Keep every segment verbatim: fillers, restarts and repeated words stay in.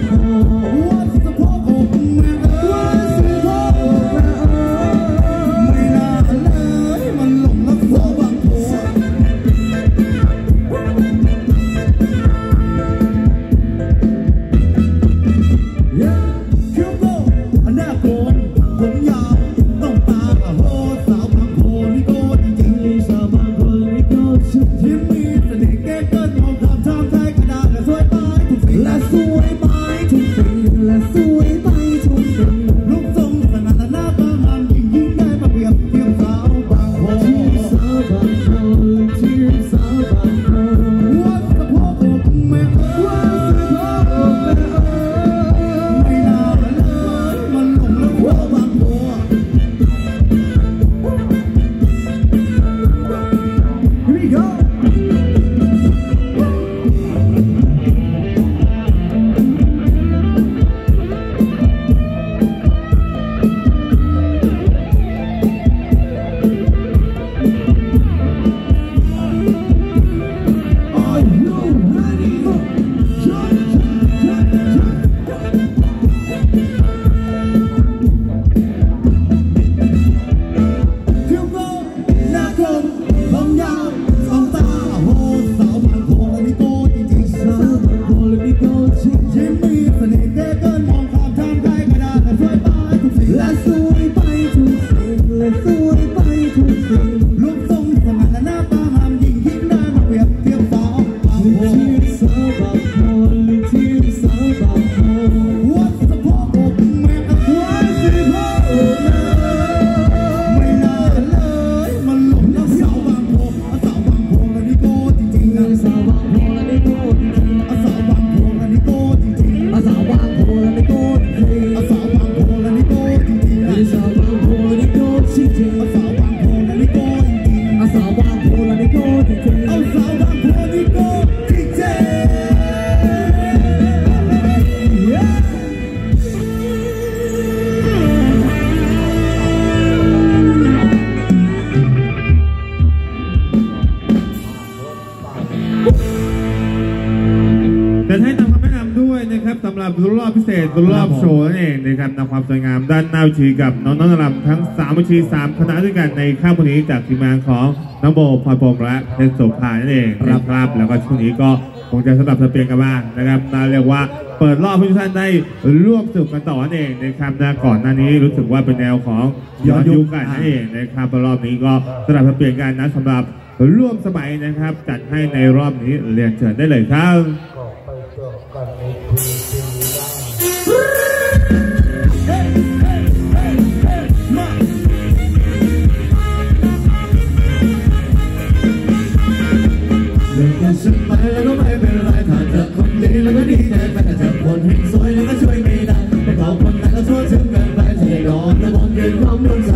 รอบพิเศษรอบโชว์นั่นเองนะครับนำความสวยงามด้านหน้าวิธีกับน้องน้องรำทั้งสามวิธีสามคณะด้วยกันในข้ามวันนี้จากทีมงานของน้องโบพลอยพรหมและเพชรโสภานั่นเองนะครับแล้วก็ช่วงนี้ก็คงจะสลับสเปลี่ยนกันบ้างนะครับน่าเรียกว่าเปิดรอบให้ทุกท่านได้ร่วมสนุกกันต่อนั่นเองนะครับนะก่อนหน้านี้รู้สึกว่าเป็นแนวของย้อนยุคกันนั่นเองนะครับรอบนี้ก็สลับสเปลี่ยนกันนะสำหรับร่วมสมัยนะครับจัดให้ในรอบนี้เรียนเชิญได้เลยครับฉันไปแล้วก็ไม่เป็นไรถ้าเจอคนดีแล้วก็ดีใจไปแต่เจอคนเห็นสวยแล้วก็ช่วยไม่ได้แต่เขาคนนั้นก็ชั่วถึงเกินไปที่ยอมแล้วมองเกินความดวงใจ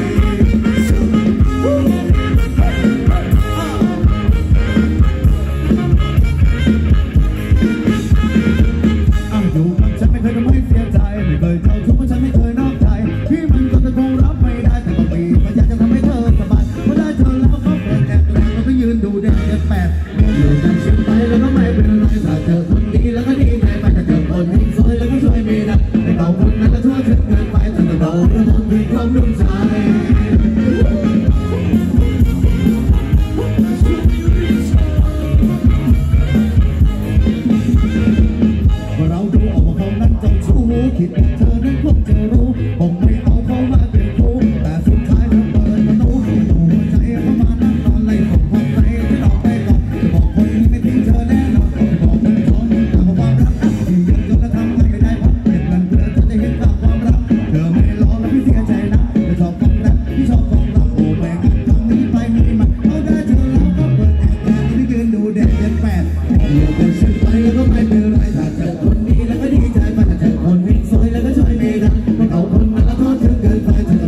อยู่กับฉันไม่เคยทำให้เสียใจไม่เคยเจ้าชู้เพราะฉันไม่เคยนอกใจที่มันก็จะคงรับไม่ได้แต่ก็มีมันอยากจะทำให้เธอสบายเพราะได้เธอแล้วก็เปิดแอบแรงแล้วก็ยืนดูเด็กเด็กแปดอยู่กับฉันไปแล้วก็ไม่เป็นไรถ้าเจอคนดีแล้วก็ดีใจไปแต่เจอคนที่สวยแล้วก็ช่วยไม่ได้แต่เขาคนนั้นก็ชั่วถึงเกินไปจนกระโดดแล้วมองที่ความดวงใจคิดว่าเธอนั้นคงจะรู้ผมไม่เอาเขามาเป็นคู่แต่สุดท้ายเธอเปิดประตูหัวใจเข้ามานั่งนอนไล่ผมความใจจะออกไปก่อนจะบอกคนนี้ไม่ทิ้งเธอแน่นอนจะบอกเธอท้องแต่ความรักที่ยังจนและทำไม่ได้เพราะเก็บเงินเพื่อเธอจะเห็นค่าความรักเธอไม่ร้องแล้วพี่เสียใจนะเธอชอบความรักพี่ชอบความรักโอ้แม่กันทำนี้ไปมีมันเขาได้เธอแล้วก็เปิดแอบแอบที่ยืนดูเด็กเด็กแปดอยู่กับฉันไปแล้วก็ไม่เป็นไรถ้าเจอคนนี้แล้วก็ดีใจไปแต่เจอคนสวยแล้วก็ช่วยไม่ได้ไม่เอาคนมาแล้วทอดถึงเกินไปเธอ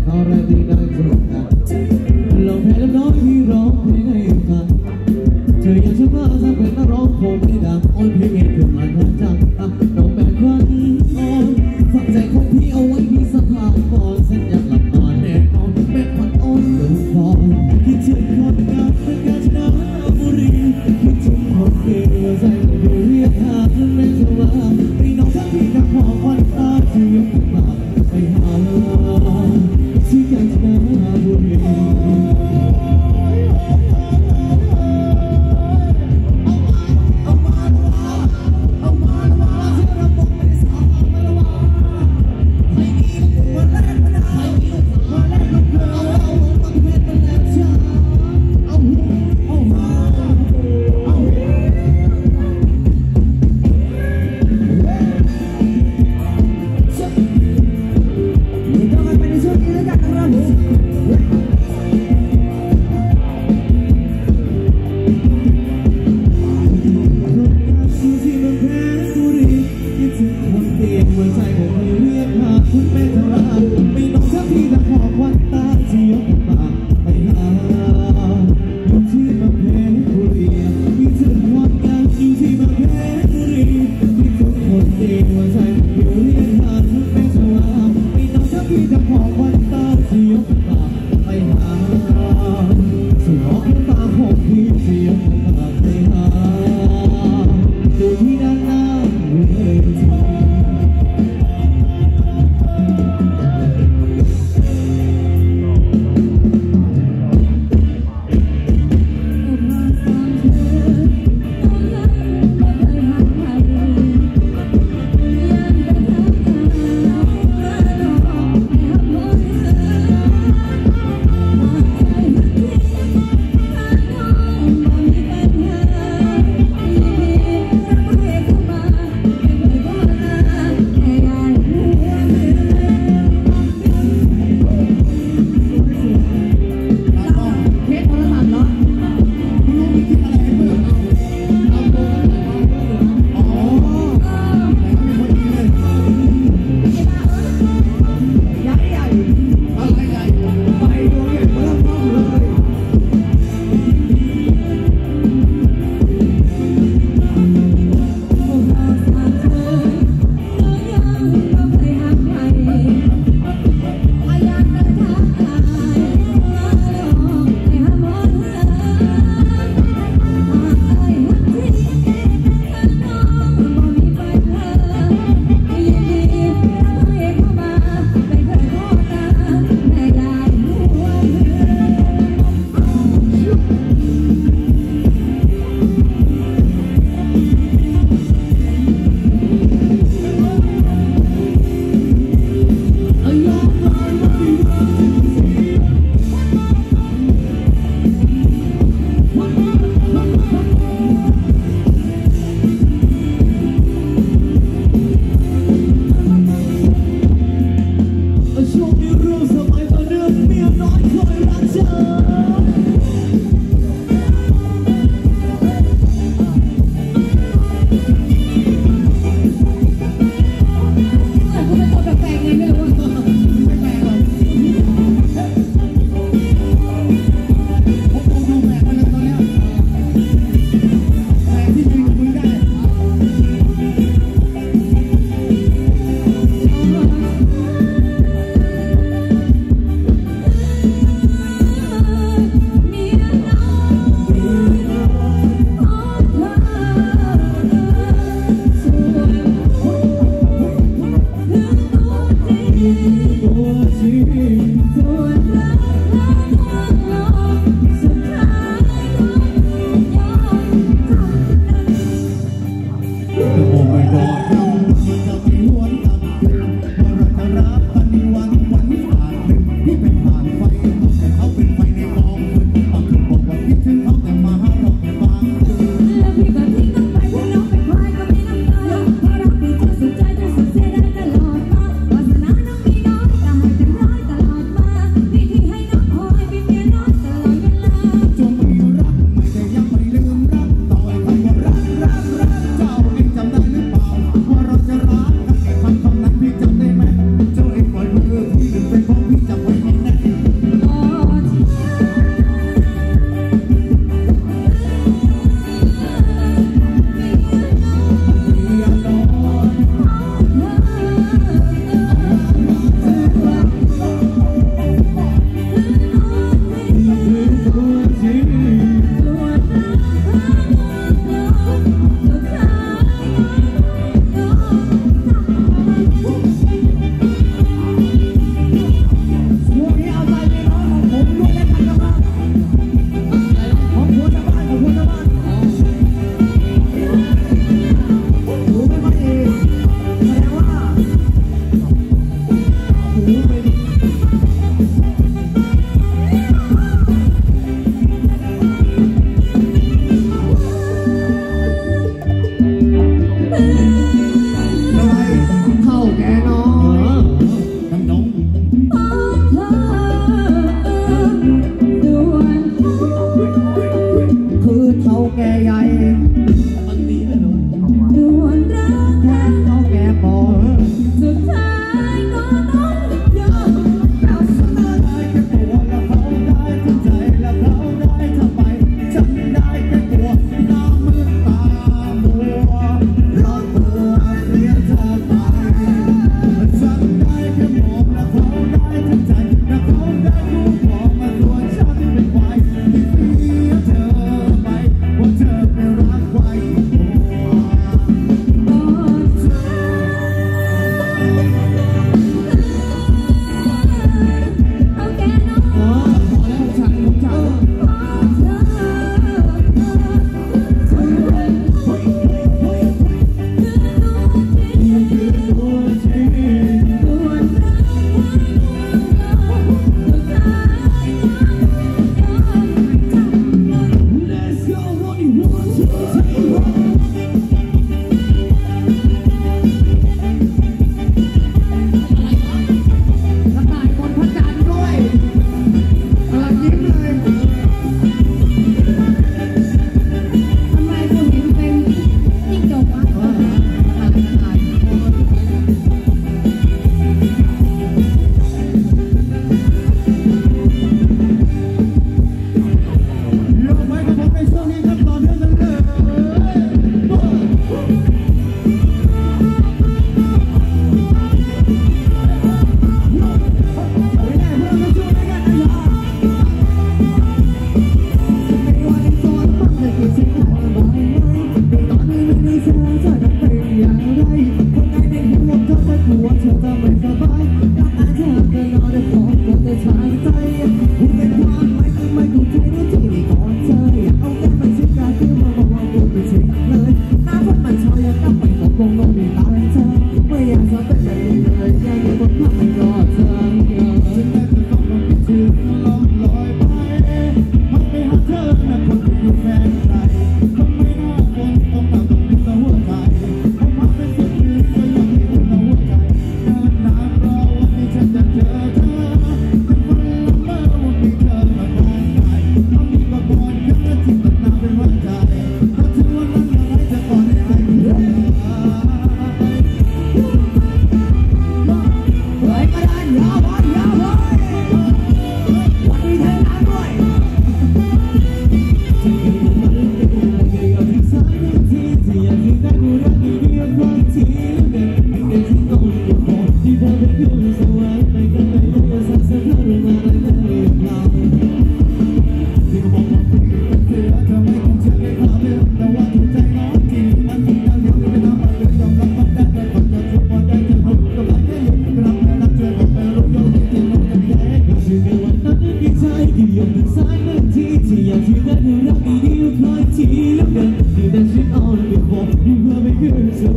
ตอนแรกที่ได้เจอกันลองเพลงน้อยที่ร้องเพลงให้ฟังเธออยากจะมาสักเป็นนักร้องคงไม่ดังโอ้ยพี่เมย์ขึ้นมาทันจังอ่ะน้องแบนควันอ่อนฝากใจของพี่เอาไว้ที่สถานก่อนสัญญาหลับนอนแน่นอนเป็นวันอ่อนเดินฟอนคิดถึงคนงานเป็นกาญจนบุรีคิดถึงคนเก่งใจไม่เรียกหาแม่จะว่าพี่น้องทั้งพี่กับพ่อวันตาที่ยกมาไปหาที่กาญจน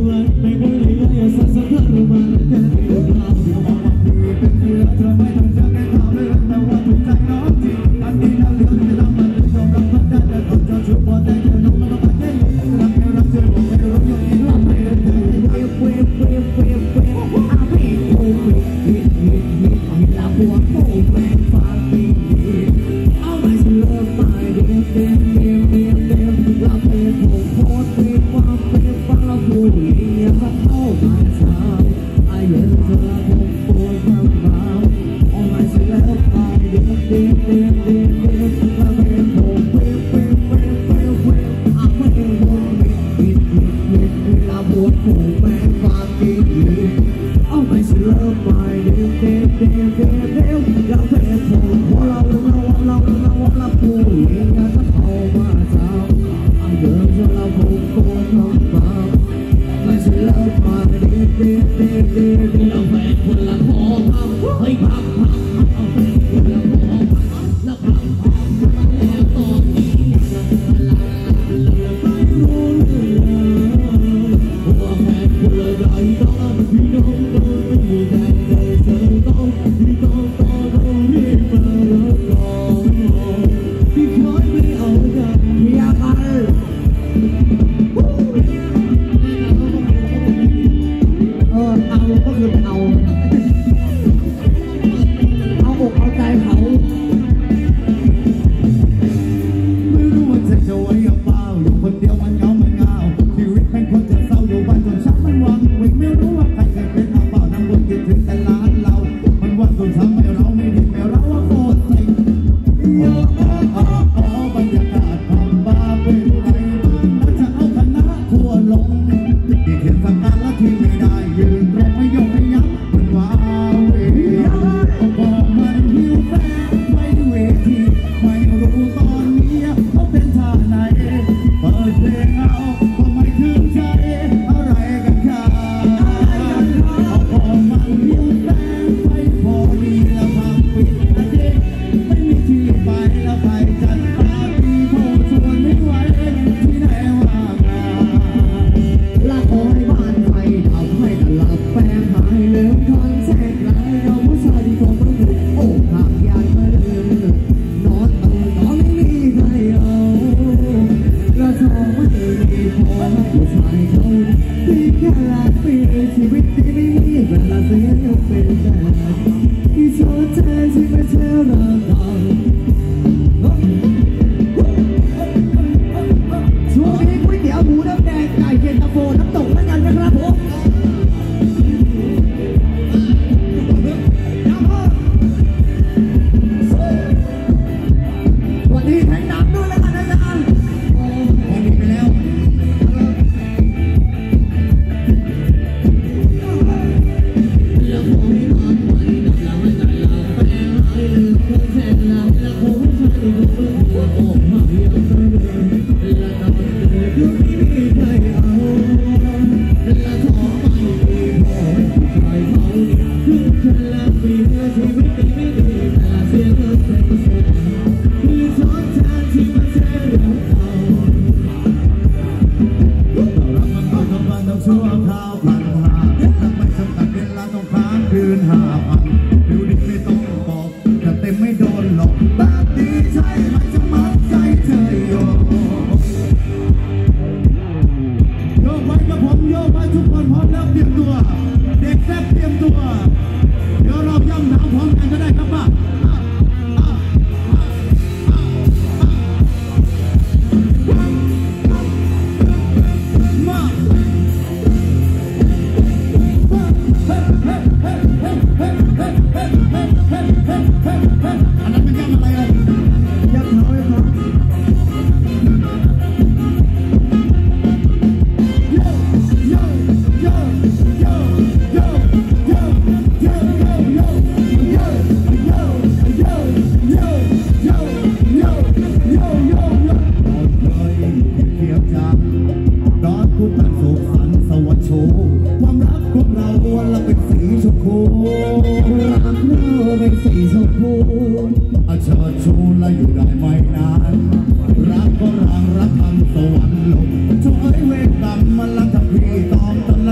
รักก็รังรักทำสวรรค์ลงช่วยเวทกรรมมันรักทำพี่ตอมต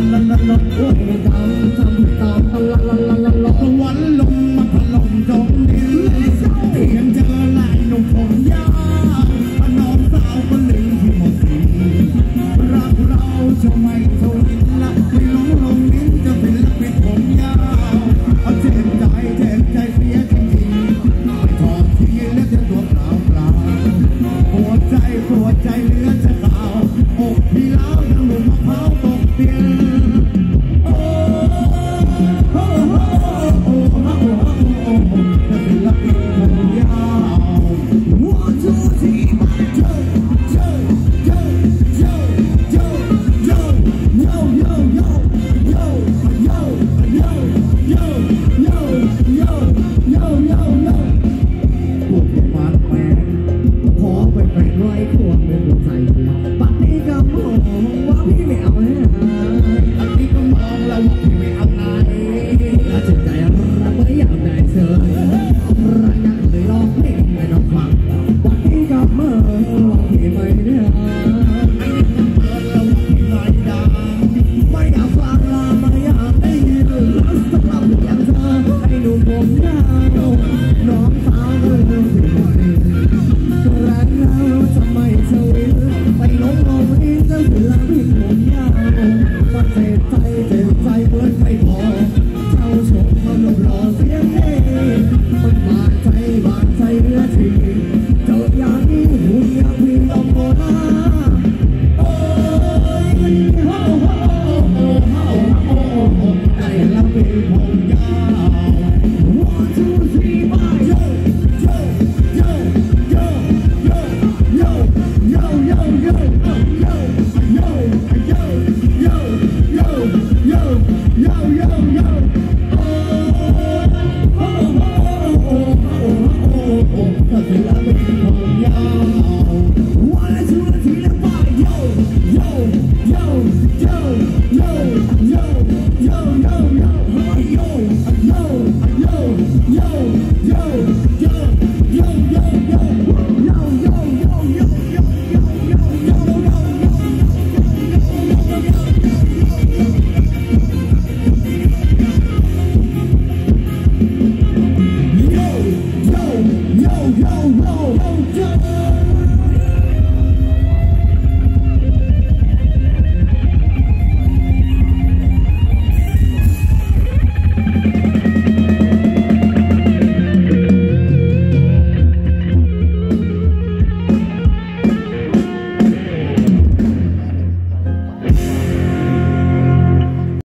เธอ